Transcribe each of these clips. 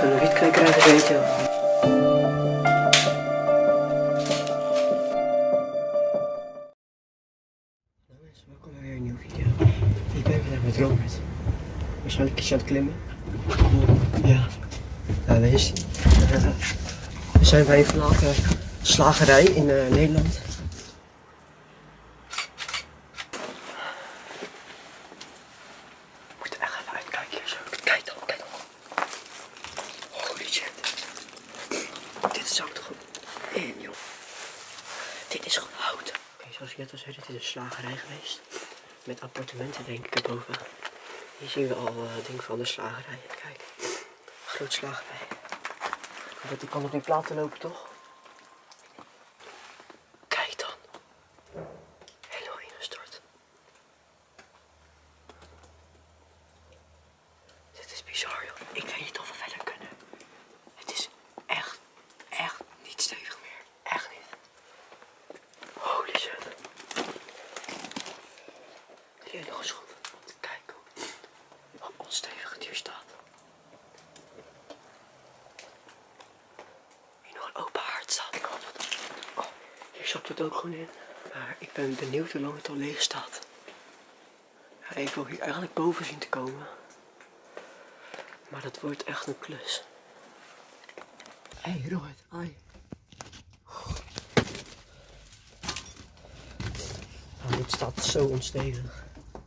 van de wietkwekerij gezeten. Nou mensen, welkom bij weer een nieuwe video. Ik ben vandaag met Robert. Waarschijnlijk is hij aan het klimmen. Ja, daar is hij. We zijn bij een verlaten slagerij in Nederland. We moeten echt even uitkijken hier zo. Kijk dan, kijk dan. Holy shit. Dit zou toch gewoon in, joh. Dit is gewoon hout. Oké, zoals ik net al zei, dit is een slagerij geweest. Met appartementen denk ik erboven. Hier zien we al dingen van de slagerij. Kijk, groot slagerij. Die kan nog niet laten lopen, toch? Kijk dan. Helemaal ingestort. Dit is bizar, joh. Ik weet niet of we verder kunnen. Het is echt niet stevig meer. Echt niet. Holy shit. Hier nog eens goed. Kijk hoe onstevig het hier staat. Hier nog een open haard staat. Ik hoop dat... Oh, hier zakt het ook gewoon in. Maar ik ben benieuwd hoe lang het al leeg staat. Ja, ik wil hier eigenlijk boven zien te komen. Maar dat wordt echt een klus. Hé, hey, Robert, hoi. Nou, dit staat zo onstevig.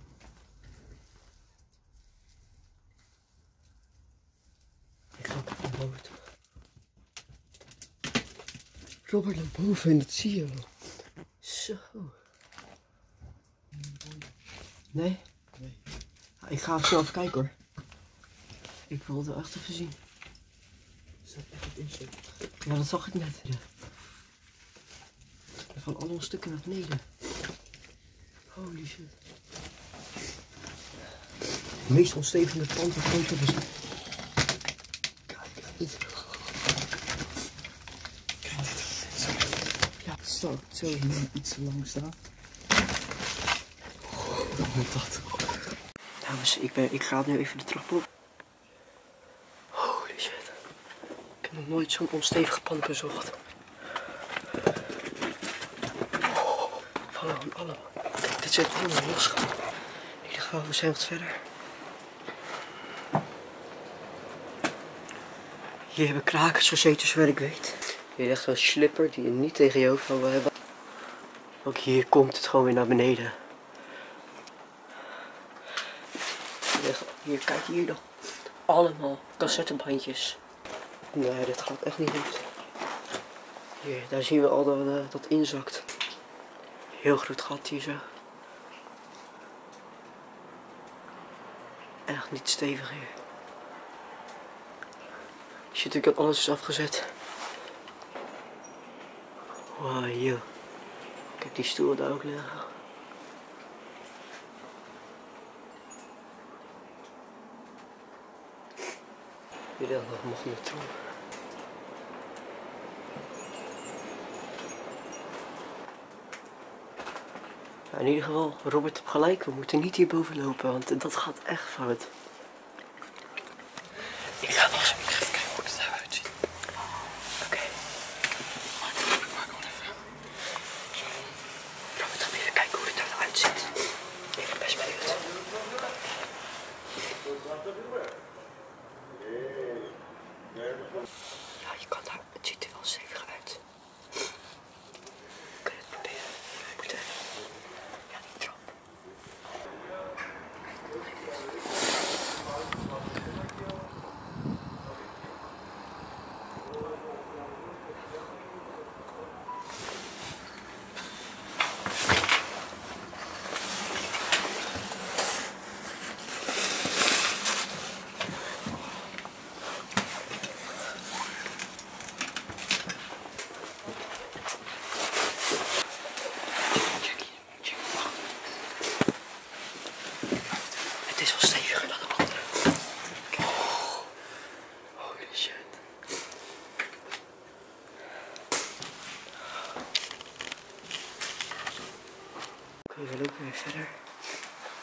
Ik ga ook naar boven toe. Robert naar boven en dat zie je wel. Zo. Nee? Nee. Ja, ik ga snel even kijken hoor. Ik wil het wel echt even zien. Er staat echt in zo. Ja, dat zag ik net. Ja. Er vallen allemaal stukken naar beneden. Holy shit. De meest onstevige pand dat ik ooit heb gezien. Kijk dit. Kijk dit. Ja, het staat zo hier iets te lang staan. Wat moet dat? Dames, ik ga nu even de trap op. Holy shit. Ik heb nog nooit zo'n onstevige pand bezocht. Gewoon allemaal. Kijk, dit zit allemaal los. In ieder geval, we zijn wat verder. Hier hebben krakers gezeten, zover ik weet. Hier ligt een slipper die je niet tegen je hoofd wil hebben. Ook hier komt het gewoon weer naar beneden. Hier, kijk hier nog. Allemaal cassettebandjes. Nee, dit gaat echt niet goed. Hier, daar zien we al dat inzakt. Heel groot gat hier zo. Echt niet stevig hier. Shit, ik heb alles is afgezet. Wow, joh. Kijk die stoel daar ook liggen. Hier ligt nog een magnetron. In ieder geval, Robert heeft gelijk, we moeten niet hierboven lopen, want dat gaat echt fout. Ik ga nog eens even kijken hoe het eruit ziet. Oké. Maar gewoon even. Robert, ga even kijken hoe het eruit ziet. Ik ben best benieuwd. Ja, je kan daar, het ziet er wel stevig uit. Kun je het proberen? We moeten even. Ja, die trap. Het is wel steviger dan de andere. Kijk. Holy shit. Oké, we lopen weer verder.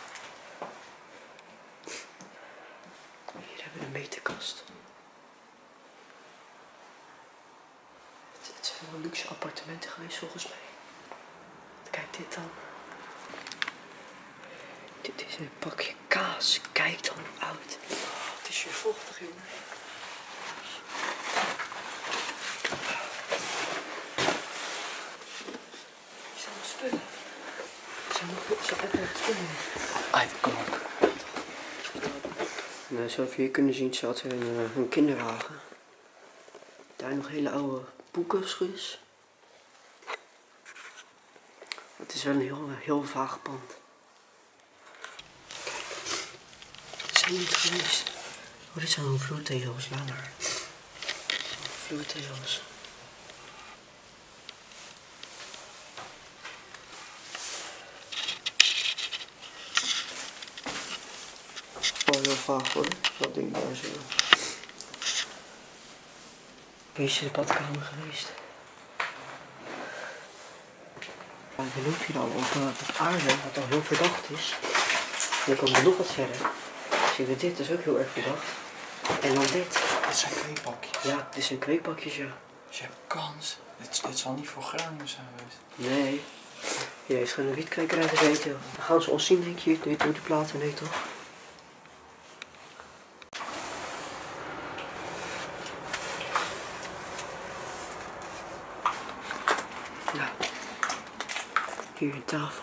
Hier hebben we een meterkast. wel luxe appartementen geweest volgens mij. Kijk dit dan. Dit is een pakje kaas. Kijk dan hoe oud. Oh, het is weer vochtig, jongen. Hier zijn nog spullen. Er zijn nog spullen. Kom op. Nou, zoals we hier kunnen zien staat er een kinderwagen. Daar nog hele oude boekenschus. Het is wel een heel vaag pand. Kijk, we zijn niet geweest. Oh, dit zijn vloertegels, laat maar. Vloertegels. Wel heel vaag hoor, dat ding daar zo. Hier is de badkamer geweest. Je loopt hier al op aarde, wat al heel verdacht is. En dan komen we nog wat verder. Zie je dit, dat is ook heel erg verdacht. En dan dit. Dit zijn kweekbakjes. Ja, dit zijn kweekbakjes, ja. Dus je hebt kans. Dit zal niet voor Groningen zijn geweest. Nee. Hier heeft gewoon een wietkwekerij gezeten. Dan gaan ze ons zien, denk je. Weet hoe die platen, nee toch? Nou. Hier een tafel.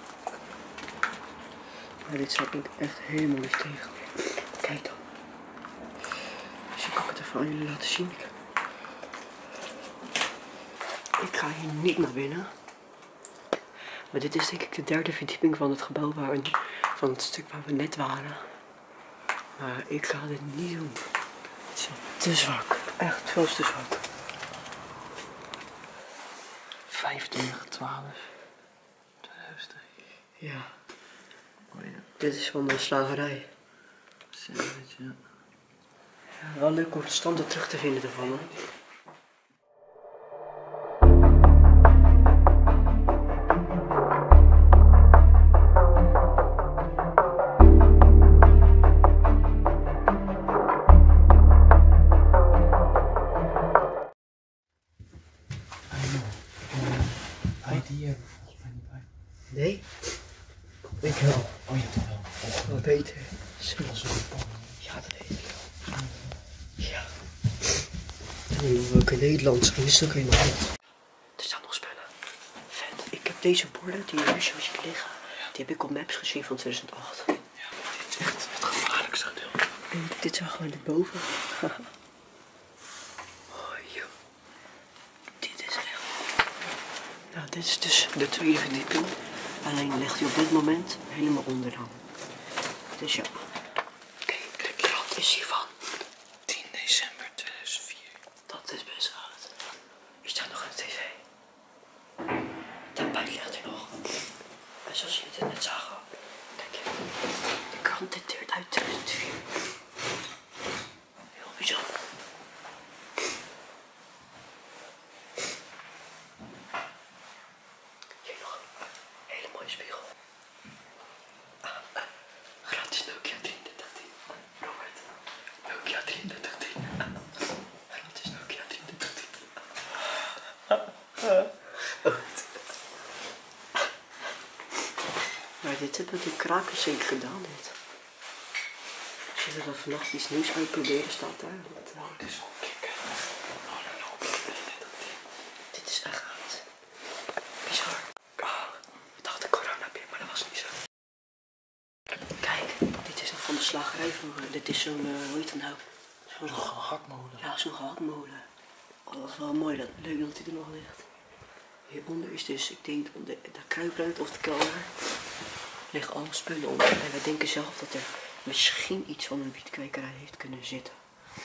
Maar dit zou ik echt helemaal niet tegen. Kijk dan. Dus ik kan het even aan jullie laten zien. Ik ga hier niet naar binnen. Maar dit is denk ik de derde verdieping van het gebouw van het stuk waar we net waren. Maar ik ga dit niet doen. Het is te zwak. Echt veel te zwak. 25/12/2003. Ja. Oh ja. Dit is van de slagerij. Sandwich, ja. Ja, wel leuk om de standen terug te vinden ervan. Hè? Die hebben we volgens mij niet bij. Nee? Ik wel. Oh ja, toch wel. Wat beter. Dat is ook een pan. Ja, dat weet ik wel. Ja. En ook in Nederland, zo is het ook helemaal niet. Er staan nog spullen. Vet. Ik heb deze borden die je nu zo ziet liggen. Die heb ik op Maps gezien van 2008. Ja, dit is echt het gevaarlijkste gedeelte. En dit zijn gewoon erboven. Oh joh. Dit is echt... Nou, dit is dus de tweede verdieping. Alleen ligt hij op dit moment helemaal onderaan. Dus ja. Kijk, de krant is hiervan. 10 december 2004. Dat is best oud. Hier staat nog een tv. Daarbij ligt hij nog. En zoals jullie het net zagen. Kijk, de krant dateert uit 2004. Heel bijzonder. Hier nog een hele mooie spiegel. Gratis Nokia 3310. Robert. Nokia 3310. Gratis Nokia 3310. Maar dit hebben de krakers zeker gedaan, dit. Als je er vannacht iets nieuws uitproberen, staat daar. Dit is wel kicken. Oh, no, Nokia 3310. Dit is echt oud. Bizar. Oh, we dachten coronapip, maar dat was niet zo. Kijk, dit is nog van de slagerij vroeger. Dit is zo'n, hoe heet dat nou? Zo'n gehaktmolen. Ja, zo'n gehaktmolen. Oh, dat is wel mooi, leuk dat hij er nog ligt. Hieronder is dus, ik denk, de kruipruimte of de kelder. Er liggen allemaal spullen onder. En wij denken zelf dat er misschien iets van een wietkwekerij heeft kunnen zitten.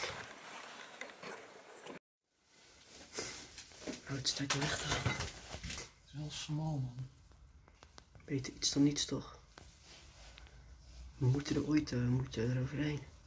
Oh, het staat er echt aan. Het is wel smal, man. Beter iets dan niets, toch? We moeten er ooit eroverheen.